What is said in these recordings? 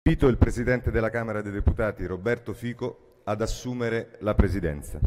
Invito il Presidente della Camera dei Deputati, Roberto Fico, ad assumere la Presidenza.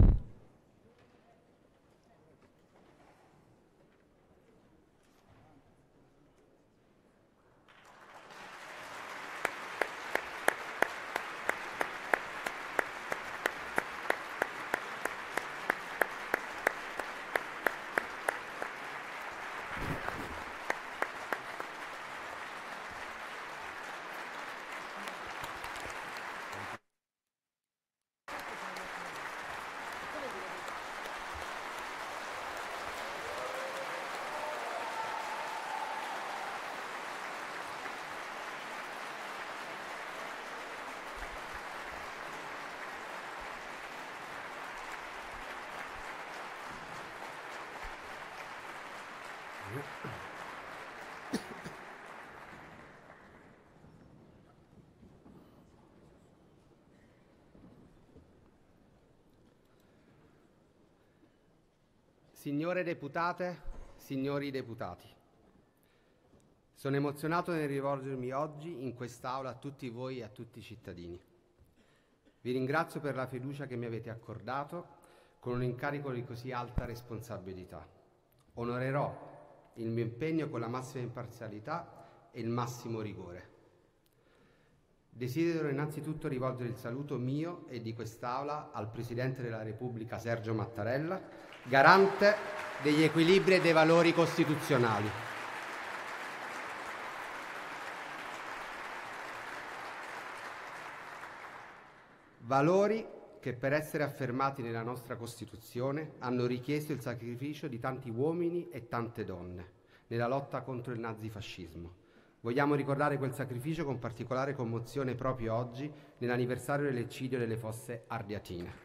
Signore deputate, signori deputati, sono emozionato nel rivolgermi oggi in quest'Aula a tutti voi e a tutti i cittadini. Vi ringrazio per la fiducia che mi avete accordato con un incarico di così alta responsabilità. Onorerò il mio impegno con la massima imparzialità e il massimo rigore. Desidero innanzitutto rivolgere il saluto mio e di quest'Aula al Presidente della Repubblica Sergio Mattarella, garante degli equilibri e dei valori costituzionali. Valori che per essere affermati nella nostra Costituzione hanno richiesto il sacrificio di tanti uomini e tante donne nella lotta contro il nazifascismo. Vogliamo ricordare quel sacrificio con particolare commozione proprio oggi, nell'anniversario dell'eccidio delle Fosse Ardeatine.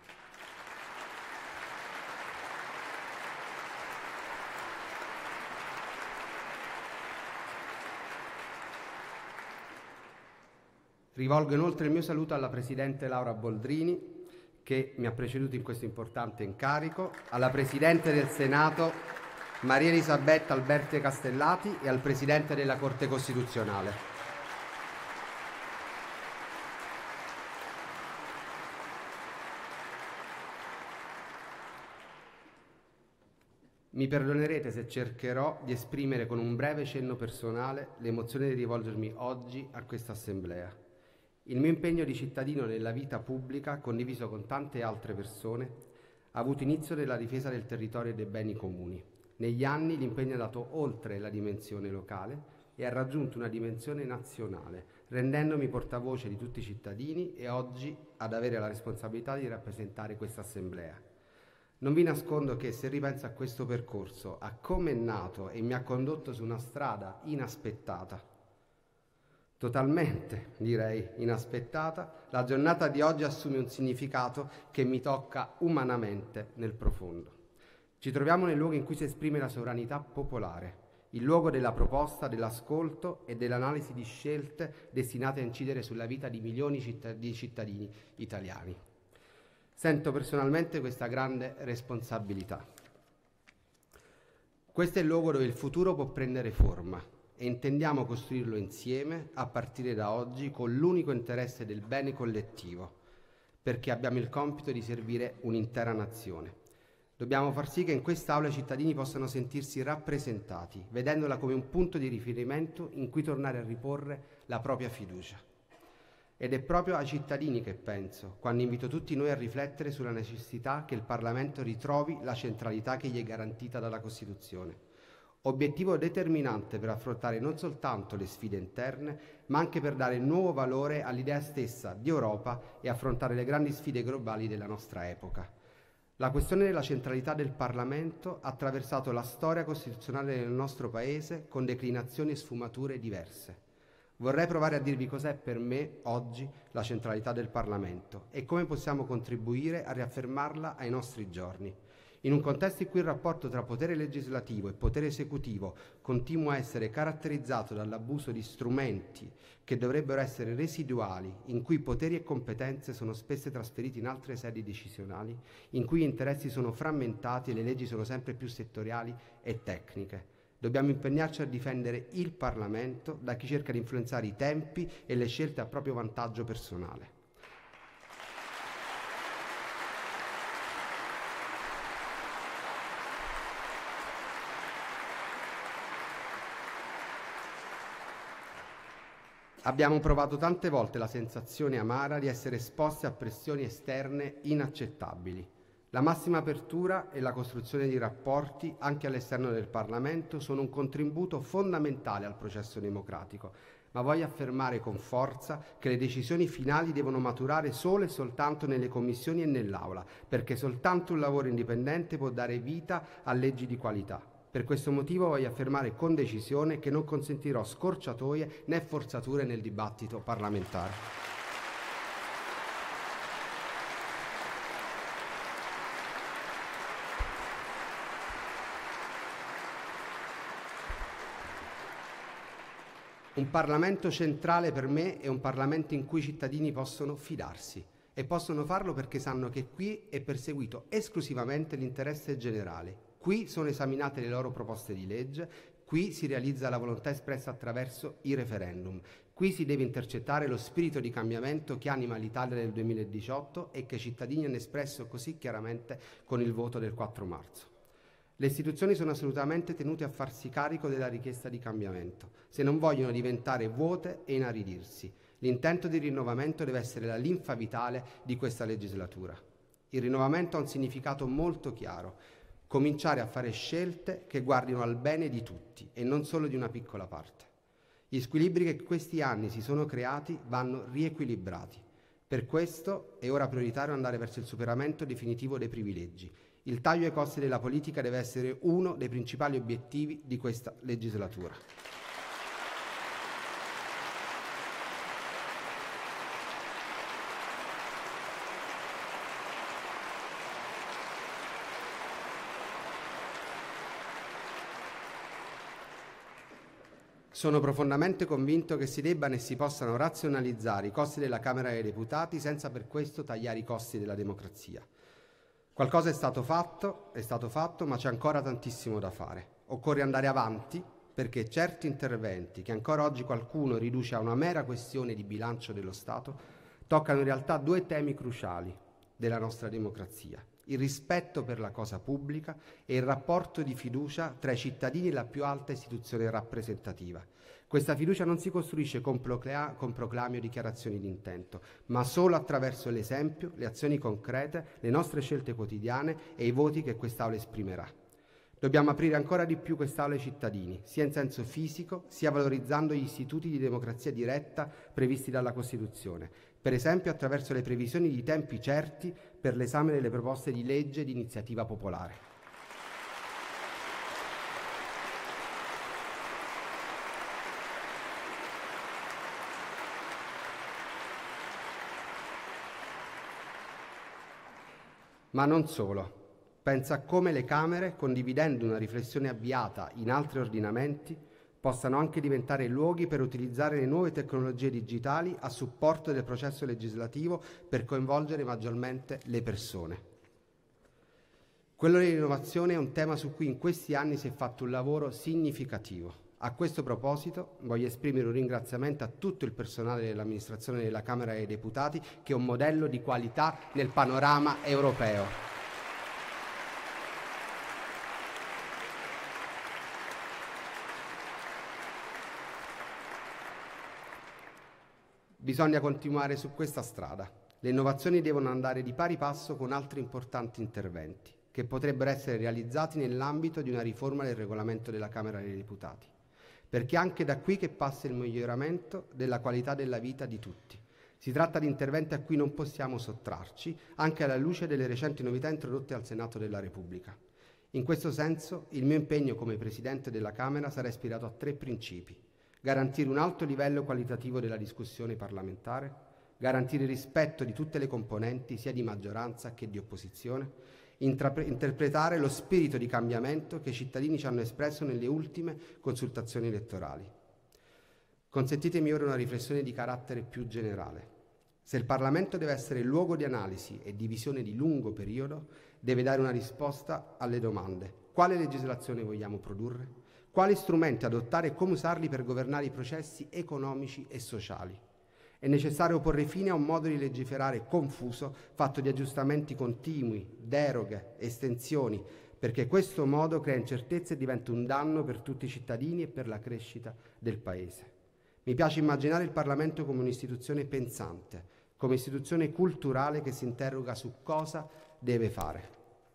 Rivolgo inoltre il mio saluto alla Presidente Laura Boldrini, che mi ha preceduto in questo importante incarico, alla Presidente del Senato Maria Elisabetta Alberti Castellati e al Presidente della Corte Costituzionale. Mi perdonerete se cercherò di esprimere con un breve cenno personale l'emozione di rivolgermi oggi a questa Assemblea. Il mio impegno di cittadino nella vita pubblica, condiviso con tante altre persone, ha avuto inizio nella difesa del territorio e dei beni comuni. Negli anni l'impegno è andato oltre la dimensione locale e ha raggiunto una dimensione nazionale, rendendomi portavoce di tutti i cittadini e oggi ad avere la responsabilità di rappresentare questa Assemblea. Non vi nascondo che se ripenso a questo percorso, a come è nato e mi ha condotto su una strada inaspettata, totalmente, direi, inaspettata, la giornata di oggi assume un significato che mi tocca umanamente nel profondo. Ci troviamo nel luogo in cui si esprime la sovranità popolare, il luogo della proposta, dell'ascolto e dell'analisi di scelte destinate a incidere sulla vita di milioni di cittadini italiani. Sento personalmente questa grande responsabilità. Questo è il luogo dove il futuro può prendere forma e intendiamo costruirlo insieme a partire da oggi con l'unico interesse del bene collettivo, perché abbiamo il compito di servire un'intera nazione. Dobbiamo far sì che in quest'Aula i cittadini possano sentirsi rappresentati, vedendola come un punto di riferimento in cui tornare a riporre la propria fiducia. Ed è proprio ai cittadini che penso, quando invito tutti noi a riflettere sulla necessità che il Parlamento ritrovi la centralità che gli è garantita dalla Costituzione. Obiettivo determinante per affrontare non soltanto le sfide interne, ma anche per dare nuovo valore all'idea stessa di Europa e affrontare le grandi sfide globali della nostra epoca. La questione della centralità del Parlamento ha attraversato la storia costituzionale del nostro Paese con declinazioni e sfumature diverse. Vorrei provare a dirvi cos'è per me oggi la centralità del Parlamento e come possiamo contribuire a riaffermarla ai nostri giorni. In un contesto in cui il rapporto tra potere legislativo e potere esecutivo continua a essere caratterizzato dall'abuso di strumenti che dovrebbero essere residuali, in cui poteri e competenze sono spesso trasferiti in altre sedi decisionali, in cui gli interessi sono frammentati e le leggi sono sempre più settoriali e tecniche. Dobbiamo impegnarci a difendere il Parlamento da chi cerca di influenzare i tempi e le scelte a proprio vantaggio personale. Abbiamo provato tante volte la sensazione amara di essere esposti a pressioni esterne inaccettabili. La massima apertura e la costruzione di rapporti, anche all'esterno del Parlamento, sono un contributo fondamentale al processo democratico, ma voglio affermare con forza che le decisioni finali devono maturare solo e soltanto nelle commissioni e nell'Aula, perché soltanto un lavoro indipendente può dare vita a leggi di qualità. Per questo motivo voglio affermare con decisione che non consentirò scorciatoie né forzature nel dibattito parlamentare. Un Parlamento centrale per me è un Parlamento in cui i cittadini possono fidarsi e possono farlo perché sanno che qui è perseguito esclusivamente l'interesse generale. Qui sono esaminate le loro proposte di legge, qui si realizza la volontà espressa attraverso i referendum, qui si deve intercettare lo spirito di cambiamento che anima l'Italia del 2018 e che i cittadini hanno espresso così chiaramente con il voto del 4 marzo. Le istituzioni sono assolutamente tenute a farsi carico della richiesta di cambiamento, se non vogliono diventare vuote e inaridirsi. L'intento di rinnovamento deve essere la linfa vitale di questa legislatura. Il rinnovamento ha un significato molto chiaro: cominciare a fare scelte che guardino al bene di tutti e non solo di una piccola parte. Gli squilibri che questi anni si sono creati vanno riequilibrati. Per questo è ora prioritario andare verso il superamento definitivo dei privilegi. Il taglio ai costi della politica deve essere uno dei principali obiettivi di questa legislatura. Sono profondamente convinto che si debbano e si possano razionalizzare i costi della Camera dei Deputati senza per questo tagliare i costi della democrazia. Qualcosa è stato fatto, ma c'è ancora tantissimo da fare. Occorre andare avanti perché certi interventi che ancora oggi qualcuno riduce a una mera questione di bilancio dello Stato toccano in realtà due temi cruciali della nostra democrazia: il rispetto per la cosa pubblica e il rapporto di fiducia tra i cittadini e la più alta istituzione rappresentativa. Questa fiducia non si costruisce con proclami o dichiarazioni di intento, ma solo attraverso l'esempio, le azioni concrete, le nostre scelte quotidiane e i voti che quest'Aula esprimerà. Dobbiamo aprire ancora di più quest'Aula ai cittadini, sia in senso fisico, sia valorizzando gli istituti di democrazia diretta previsti dalla Costituzione, per esempio attraverso le previsioni di tempi certi per l'esame delle proposte di legge di iniziativa popolare. Ma non solo. Pensa a come le Camere, condividendo una riflessione avviata in altri ordinamenti, possano anche diventare luoghi per utilizzare le nuove tecnologie digitali a supporto del processo legislativo per coinvolgere maggiormente le persone. Quello dell'innovazione è un tema su cui in questi anni si è fatto un lavoro significativo. A questo proposito voglio esprimere un ringraziamento a tutto il personale dell'amministrazione della Camera dei Deputati, che è un modello di qualità nel panorama europeo. Bisogna continuare su questa strada. Le innovazioni devono andare di pari passo con altri importanti interventi, che potrebbero essere realizzati nell'ambito di una riforma del regolamento della Camera dei Deputati, perché è anche da qui che passa il miglioramento della qualità della vita di tutti. Si tratta di interventi a cui non possiamo sottrarci, anche alla luce delle recenti novità introdotte al Senato della Repubblica. In questo senso, il mio impegno come Presidente della Camera sarà ispirato a 3 principi: garantire un alto livello qualitativo della discussione parlamentare, garantire il rispetto di tutte le componenti, sia di maggioranza che di opposizione, interpretare lo spirito di cambiamento che i cittadini ci hanno espresso nelle ultime consultazioni elettorali. Consentitemi ora una riflessione di carattere più generale. Se il Parlamento deve essere il luogo di analisi e di visione di lungo periodo, deve dare una risposta alle domande: quale legislazione vogliamo produrre? quali strumenti adottare e come usarli per governare i processi economici e sociali. È necessario porre fine a un modo di legiferare confuso, fatto di aggiustamenti continui, deroghe, estensioni, perché questo modo crea incertezze e diventa un danno per tutti i cittadini e per la crescita del Paese. Mi piace immaginare il Parlamento come un'istituzione pensante, come istituzione culturale che si interroga su cosa deve fare.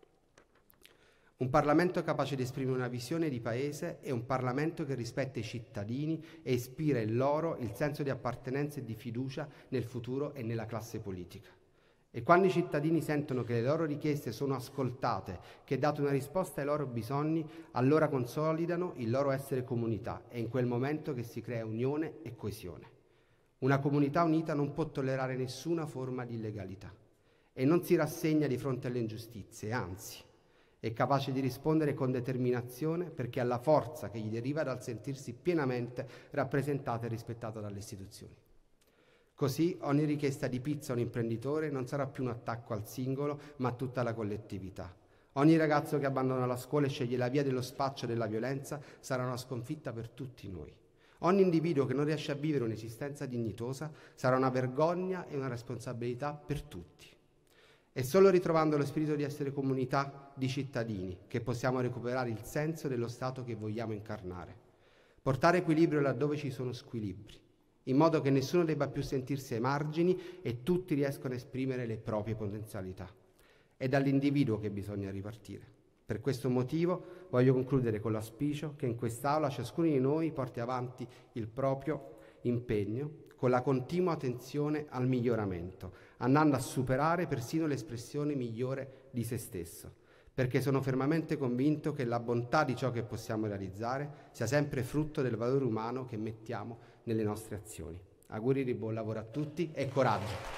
Un Parlamento capace di esprimere una visione di Paese e un Parlamento che rispetta i cittadini e ispira in loro il senso di appartenenza e di fiducia nel futuro e nella classe politica. E quando i cittadini sentono che le loro richieste sono ascoltate, che è data una risposta ai loro bisogni, allora consolidano il loro essere comunità. È in quel momento che si crea unione e coesione. Una comunità unita non può tollerare nessuna forma di illegalità e non si rassegna di fronte alle ingiustizie, anzi, è capace di rispondere con determinazione perché ha la forza che gli deriva dal sentirsi pienamente rappresentata e rispettata dalle istituzioni. Così ogni richiesta di pizza a un imprenditore non sarà più un attacco al singolo, ma a tutta la collettività. Ogni ragazzo che abbandona la scuola e sceglie la via dello spaccio e della violenza sarà una sconfitta per tutti noi. Ogni individuo che non riesce a vivere un'esistenza dignitosa sarà una vergogna e una responsabilità per tutti. È solo ritrovando lo spirito di essere comunità di cittadini che possiamo recuperare il senso dello Stato che vogliamo incarnare. Portare equilibrio laddove ci sono squilibri, in modo che nessuno debba più sentirsi ai margini e tutti riescano a esprimere le proprie potenzialità. È dall'individuo che bisogna ripartire. Per questo motivo voglio concludere con l'auspicio che in quest'Aula ciascuno di noi porti avanti il proprio impegno con la continua attenzione al miglioramento, andando a superare persino l'espressione migliore di se stesso, perché sono fermamente convinto che la bontà di ciò che possiamo realizzare sia sempre frutto del valore umano che mettiamo nelle nostre azioni. Auguri di buon lavoro a tutti e coraggio!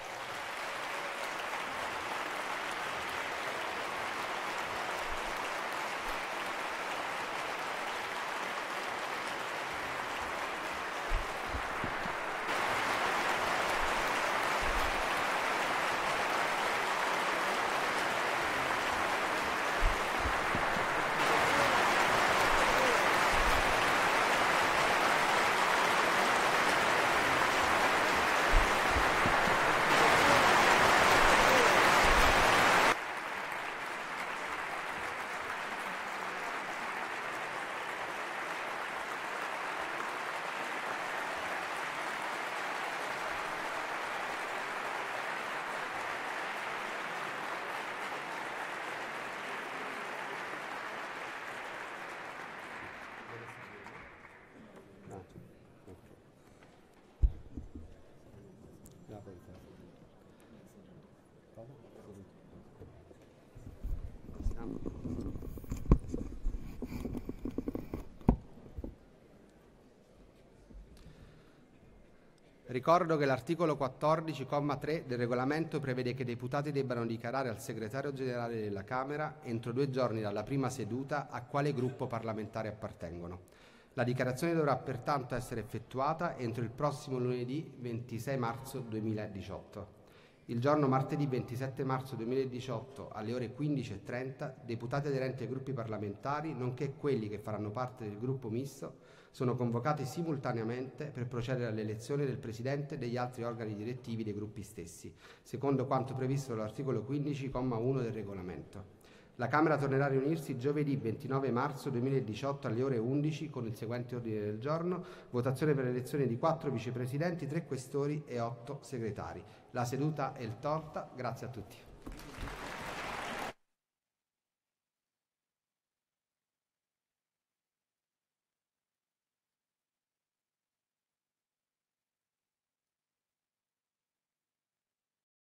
Ricordo che l'articolo 14,3 del regolamento prevede che i deputati debbano dichiarare al segretario generale della Camera, entro 2 giorni dalla prima seduta, a quale gruppo parlamentare appartengono. La dichiarazione dovrà pertanto essere effettuata entro il prossimo lunedì 26 marzo 2018. Il giorno martedì 27 marzo 2018, alle ore 15:30, deputati aderenti ai gruppi parlamentari, nonché quelli che faranno parte del gruppo misto, sono convocati simultaneamente per procedere all'elezione del Presidente e degli altri organi direttivi dei gruppi stessi, secondo quanto previsto dall'articolo 15,1 del regolamento. La Camera tornerà a riunirsi giovedì 29 marzo 2018 alle ore 11 con il seguente ordine del giorno: votazione per l'elezione di 4 vicepresidenti, 3 questori e 8 segretari. La seduta è tolta. Grazie a tutti.